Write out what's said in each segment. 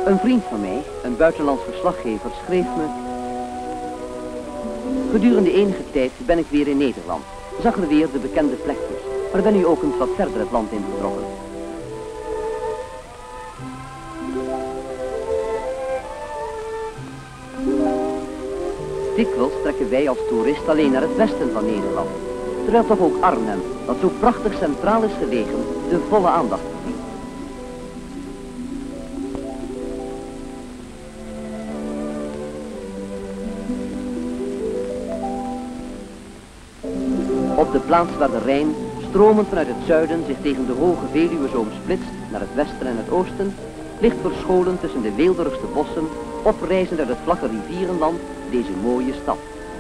Een vriend van mij, een buitenlands verslaggever, schreef me: gedurende enige tijd ben ik weer in Nederland. Zag er weer de bekende plekjes, maar ben nu ook eens wat verder het land ingetrokken. Dikwijls trekken wij als toerist alleen naar het westen van Nederland, terwijl toch ook Arnhem, dat zo prachtig centraal is gelegen, de volle aandacht verdient. Op de plaats waar de Rijn, stromend vanuit het zuiden, zich tegen de hoge Veluwezoom splitst naar het westen en het oosten, ligt verscholen tussen de weelderigste bossen, oprijzend uit het vlakke rivierenland, deze mooie stad.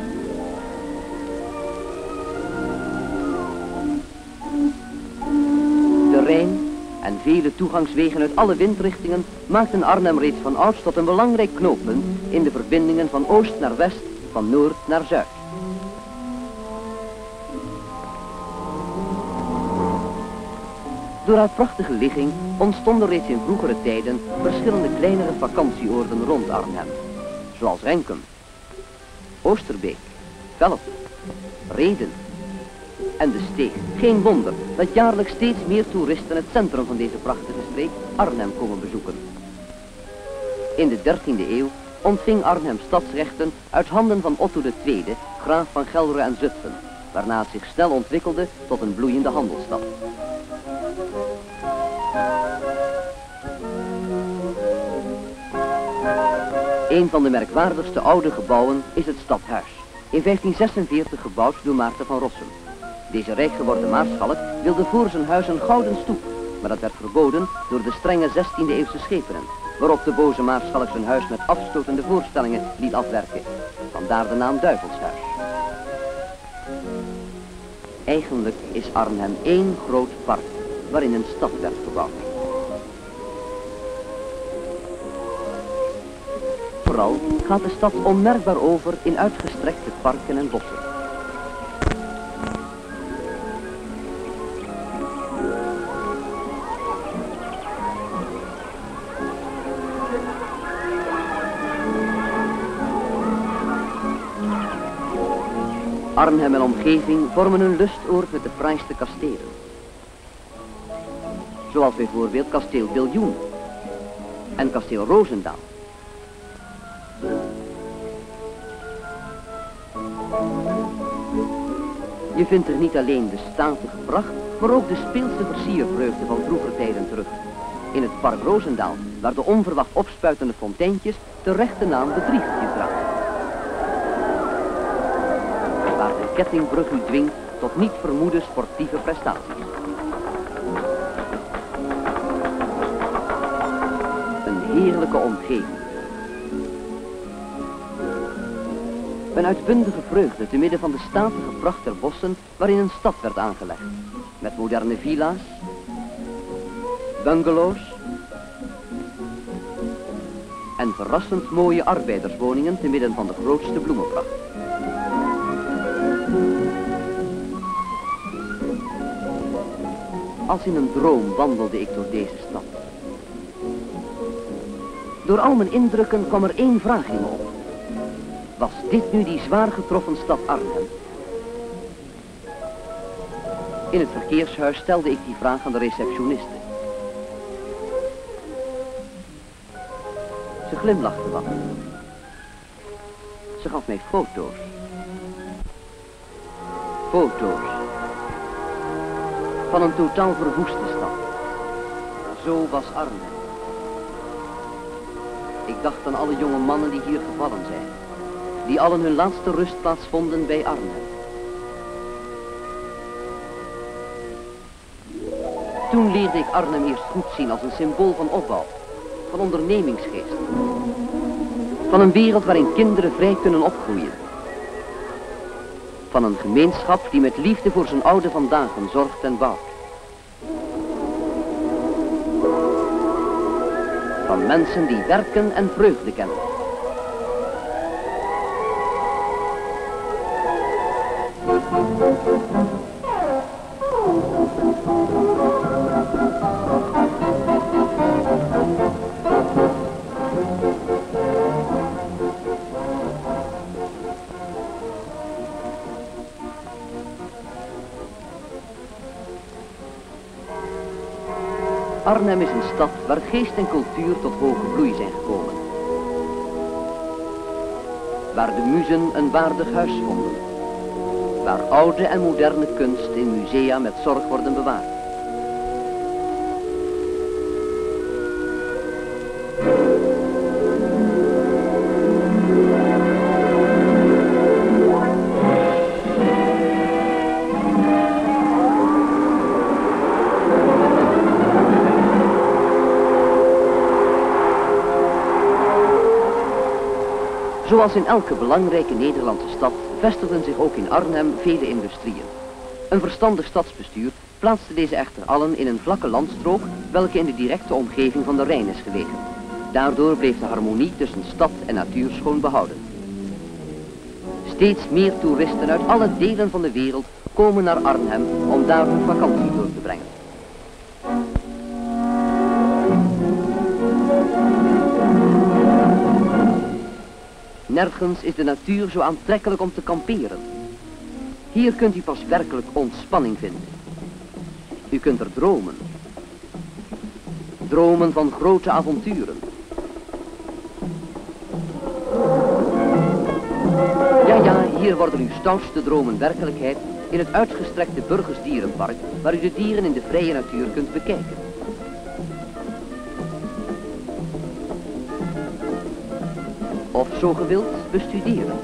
De Rijn en vele toegangswegen uit alle windrichtingen maakten Arnhem reeds van ouds tot een belangrijk knooppunt in de verbindingen van oost naar west, van noord naar zuid. Door haar prachtige ligging ontstonden reeds in vroegere tijden verschillende kleinere vakantieoorden rond Arnhem, zoals Renkum, Oosterbeek, Velp, Rheden en de Steeg. Geen wonder dat jaarlijks steeds meer toeristen het centrum van deze prachtige streek, Arnhem, komen bezoeken. In de 13e eeuw ontving Arnhem stadsrechten uit handen van Otto II, graaf van Gelre en Zutphen, waarna het zich snel ontwikkelde tot een bloeiende handelsstad. Een van de merkwaardigste oude gebouwen is het stadhuis, in 1546 gebouwd door Maarten van Rossum. Deze rijk geworden maarschalk wilde voor zijn huis een gouden stoep, maar dat werd verboden door de strenge 16e-eeuwse schepenen, waarop de boze maarschalk zijn huis met afstotende voorstellingen liet afwerken. Vandaar de naam Duivelshuis. Eigenlijk is Arnhem één groot park, waarin een stad werd gebouwd. Vooral gaat de stad onmerkbaar over in uitgestrekte parken en bossen. Arnhem en omgeving vormen een lustoord met de fraaiste kastelen. Zoals bijvoorbeeld kasteel Biljoen en kasteel Roosendaal. Je vindt er niet alleen de statige pracht, maar ook de speelse versiervreugde van vroeger tijden terug. In het park Roosendaal, waar de onverwacht opspuitende fonteintjes de rechte naam de Driegertjes dragen. Waar de kettingbrug u dwingt tot niet vermoede sportieve prestaties. Een heerlijke omgeving. Een uitbundige vreugde te midden van de statige pracht der bossen waarin een stad werd aangelegd. Met moderne villa's, bungalows en verrassend mooie arbeiderswoningen te midden van de grootste bloemenpracht. Als in een droom wandelde ik door deze stad. Door al mijn indrukken kwam er één vraag in me op. Was dit nu die zwaar getroffen stad Arnhem? In het verkeershuis stelde ik die vraag aan de receptioniste. Ze glimlachte wat. Ze gaf mij foto's. Foto's. Van een totaal verwoeste stad. Zo was Arnhem. Ik dacht aan alle jonge mannen die hier gevallen zijn. Die allen hun laatste rustplaats vonden bij Arnhem. Toen leerde ik Arnhem eerst goed zien als een symbool van opbouw, van ondernemingsgeest. Van een wereld waarin kinderen vrij kunnen opgroeien. Van een gemeenschap die met liefde voor zijn oude vandaag zorgt en bouwt. Van mensen die werken en vreugde kennen. Arnhem is een stad waar geest en cultuur tot hoge bloei zijn gekomen. Waar de muzen een waardig huis vonden. Waar oude en moderne kunst in musea met zorg worden bewaard. Zoals in elke belangrijke Nederlandse stad vestigden zich ook in Arnhem vele industrieën. Een verstandig stadsbestuur plaatste deze echter allen in een vlakke landstrook welke in de directe omgeving van de Rijn is gelegen. Daardoor bleef de harmonie tussen stad en natuur schoon behouden. Steeds meer toeristen uit alle delen van de wereld komen naar Arnhem om daar hun vakantie door te brengen. Nergens is de natuur zo aantrekkelijk om te kamperen. Hier kunt u pas werkelijk ontspanning vinden. U kunt er dromen. Dromen van grote avonturen. Ja, hier worden uw stoutste dromen werkelijkheid in het uitgestrekte Burgersdierenpark, waar u de dieren in de vrije natuur kunt bekijken. Of zo gewild bestuderen.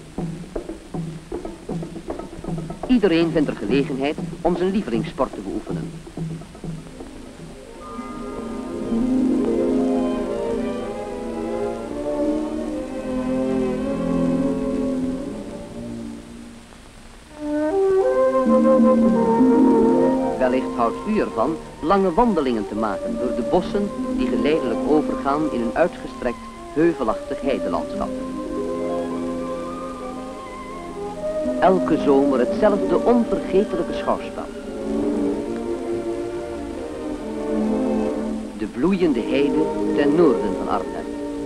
Iedereen vindt er gelegenheid om zijn lievelingssport te beoefenen. Wellicht houdt u ervan lange wandelingen te maken door de bossen die geleidelijk overgaan in een uitgestrekt heuvelachtig heidelandschap. Elke zomer hetzelfde onvergetelijke schouwspel. De bloeiende heide ten noorden van Arnhem.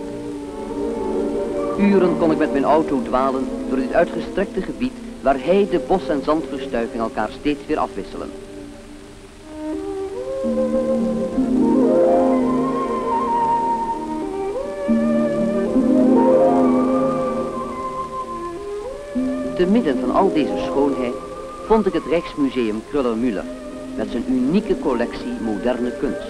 Uren kon ik met mijn auto dwalen door dit uitgestrekte gebied waar heide, bos en zandverstuiving elkaar steeds weer afwisselen. Te midden van al deze schoonheid vond ik het Rijksmuseum Kröller-Müller met zijn unieke collectie moderne kunst.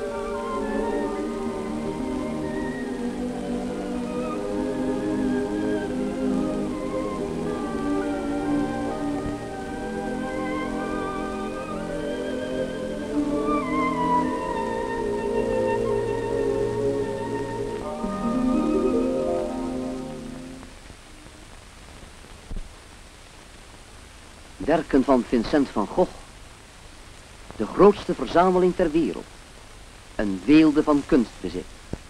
Werken van Vincent van Gogh, de grootste verzameling ter wereld, een weelde van kunstbezit.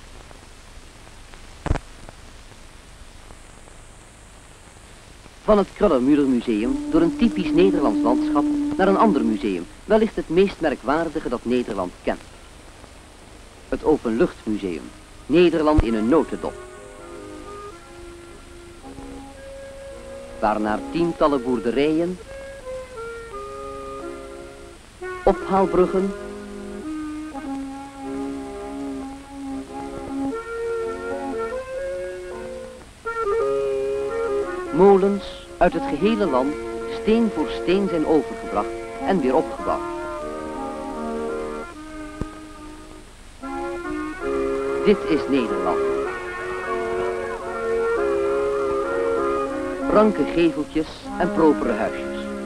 Van het Kröller-Müller Museum door een typisch Nederlands landschap naar een ander museum, wellicht het meest merkwaardige dat Nederland kent. Het Openluchtmuseum, Nederland in een notendop. Waarnaar tientallen boerderijen, ophaalbruggen, molens uit het gehele land steen voor steen zijn overgebracht en weer opgebouwd. Dit is Nederland. Ranke geveltjes en propere huisjes.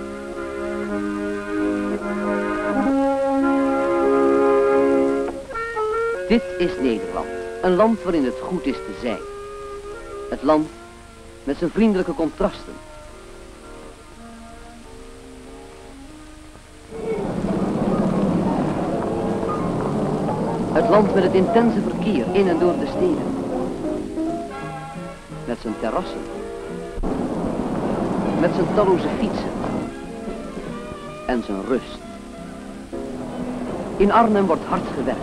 Dit is Nederland, een land waarin het goed is te zijn. Het land met zijn vriendelijke contrasten. Het land met het intense verkeer in en door de steden. Met zijn terrassen. Met zijn talloze fietsen. En zijn rust. In Arnhem wordt hard gewerkt.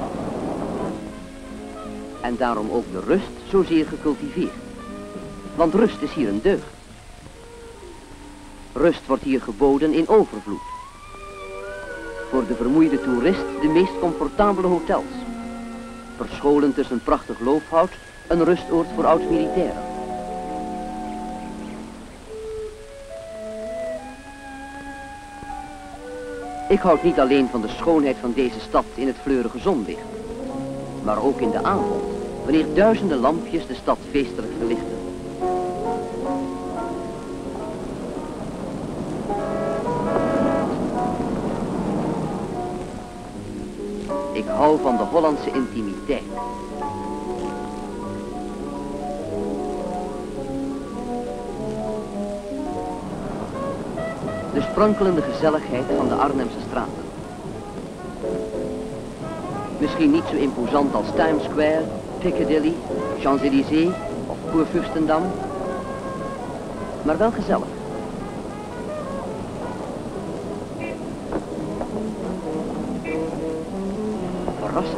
En daarom ook de rust zozeer gecultiveerd. Want rust is hier een deugd. Rust wordt hier geboden in overvloed. Voor de vermoeide toerist de meest comfortabele hotels. verscholen tussen prachtig loofhout, een rustoord voor oud-militairen. Ik houd niet alleen van de schoonheid van deze stad in het fleurige zonlicht, maar ook in de avond, wanneer duizenden lampjes de stad feestelijk verlichten. Ik hou van de Hollandse intimiteit. De sprankelende gezelligheid van de Arnhemse straten. Misschien niet zo imposant als Times Square, Piccadilly, Champs-Élysées of Kurfürstendamm, maar wel gezellig. Verrassend.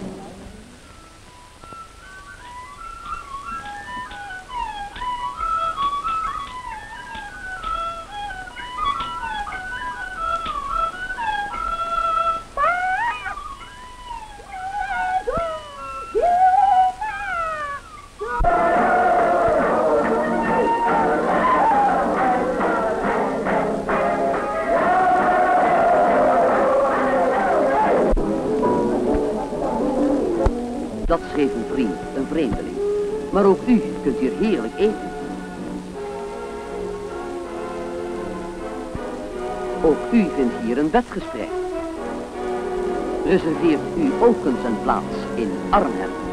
Dat schreef een vriend, een vreemdeling. Maar ook u kunt hier heerlijk eten. Ook u vindt hier een bedgesprek. Reserveert u ook eens een plaats in Arnhem.